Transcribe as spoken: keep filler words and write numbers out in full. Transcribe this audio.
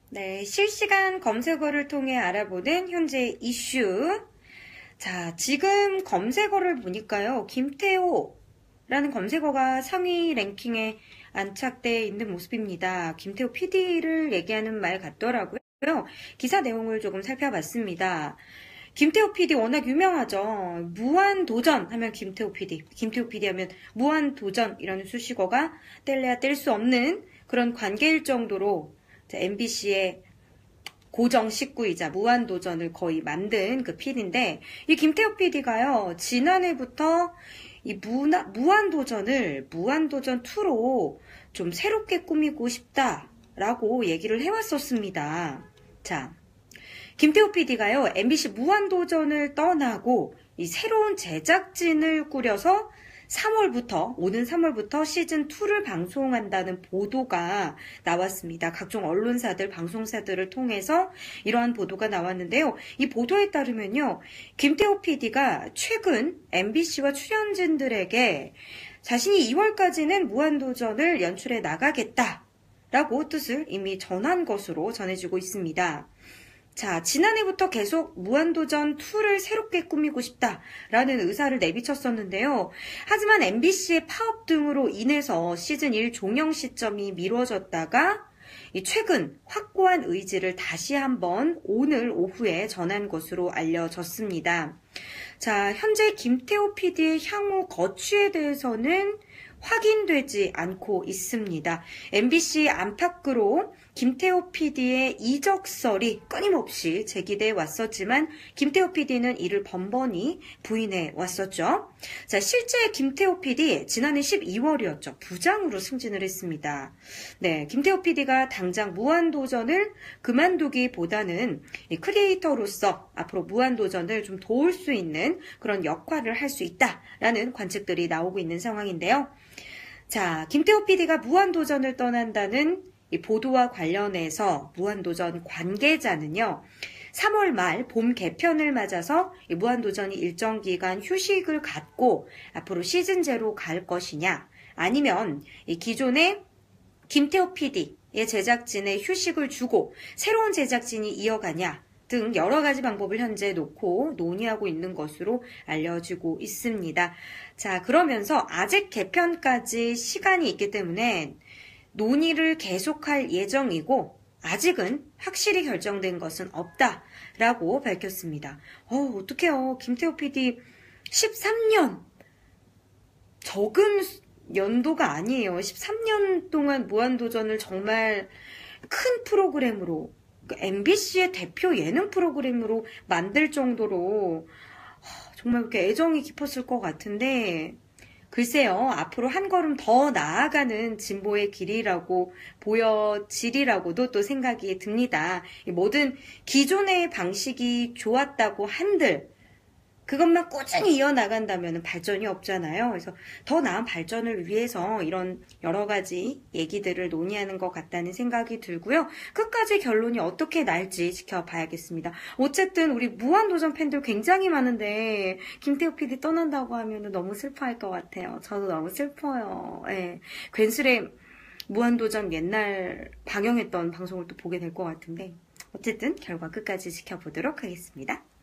네, 실시간 검색어를 통해 알아보는 현재 이슈. 자, 지금 검색어를 보니까요, 김태호라는 검색어가 상위 랭킹에 안착되어 있는 모습입니다. 김태호 피디를 얘기하는 말 같더라고요. 기사 내용을 조금 살펴봤습니다. 김태호 피디 워낙 유명하죠. 무한도전 하면 김태호 피디, 김태호 피디 하면 무한도전이라는 수식어가 뗄래야 뗄 수 없는 그런 관계일 정도로 엠비씨의 고정 식구이자 무한도전을 거의 만든 그 피디인데, 이 김태호 피디가요, 지난해부터 이 무나, 무한도전을 무한도전 이로 좀 새롭게 꾸미고 싶다라고 얘기를 해왔었습니다. 자, 김태호 피디가요, 엠비씨 무한도전을 떠나고 이 새로운 제작진을 꾸려서 삼월부터, 오는 삼월부터 시즌이를 방송한다는 보도가 나왔습니다. 각종 언론사들, 방송사들을 통해서 이러한 보도가 나왔는데요. 이 보도에 따르면요, 김태호 피디가 최근 엠비씨와 출연진들에게 자신이 이월까지는 무한도전을 연출해 나가겠다라고 뜻을 이미 전한 것으로 전해지고 있습니다. 자, 지난해부터 계속 무한도전 이를 새롭게 꾸미고 싶다라는 의사를 내비쳤었는데요. 하지만 엠비씨의 파업 등으로 인해서 시즌 일 종영 시점이 미뤄졌다가 최근 확고한 의지를 다시 한번 오늘 오후에 전한 것으로 알려졌습니다. 자, 현재 김태호 피디의 향후 거취에 대해서는 확인되지 않고 있습니다. 엠비씨 안팎으로 김태호 피디의 이적설이 끊임없이 제기돼 왔었지만 김태호 피디는 이를 번번이 부인해 왔었죠. 자, 실제 김태호 피디 지난해 십이월이었죠. 부장으로 승진을 했습니다. 네, 김태호 피디가 당장 무한도전을 그만두기보다는 크리에이터로서 앞으로 무한도전을 좀 도울 수 있는 그런 역할을 할 수 있다라는 관측들이 나오고 있는 상황인데요. 자, 김태호 피디가 무한도전을 떠난다는 이 보도와 관련해서 무한도전 관계자는요, 삼월 말 봄 개편을 맞아서 이 무한도전이 일정 기간 휴식을 갖고 앞으로 시즌제로 갈 것이냐, 아니면 이 기존의 김태호 피디의 제작진에 휴식을 주고 새로운 제작진이 이어가냐 등 여러 가지 방법을 현재 놓고 논의하고 있는 것으로 알려지고 있습니다. 자, 그러면서 아직 개편까지 시간이 있기 때문에 논의를 계속할 예정이고 아직은 확실히 결정된 것은 없다라고 밝혔습니다. 어, 어떡해요. 김태호 피디 십삼 년 적은 연도가 아니에요. 십삼 년 동안 무한도전을 정말 큰 프로그램으로, 엠비씨의 대표 예능 프로그램으로 만들 정도로 정말 그렇게 애정이 깊었을 것 같은데, 글쎄요, 앞으로 한 걸음 더 나아가는 진보의 길이라고 보여지리라고도 또 생각이 듭니다. 모든 기존의 방식이 좋았다고 한들 그것만 꾸준히 이어나간다면 발전이 없잖아요. 그래서 더 나은 발전을 위해서 이런 여러 가지 얘기들을 논의하는 것 같다는 생각이 들고요. 끝까지 결론이 어떻게 날지 지켜봐야겠습니다. 어쨌든 우리 무한도전 팬들 굉장히 많은데 김태호 피디 떠난다고 하면 너무 슬퍼할 것 같아요. 저도 너무 슬퍼요. 네. 괜스레 무한도전 옛날 방영했던 방송을 또 보게 될 것 같은데, 어쨌든 결과 끝까지 지켜보도록 하겠습니다.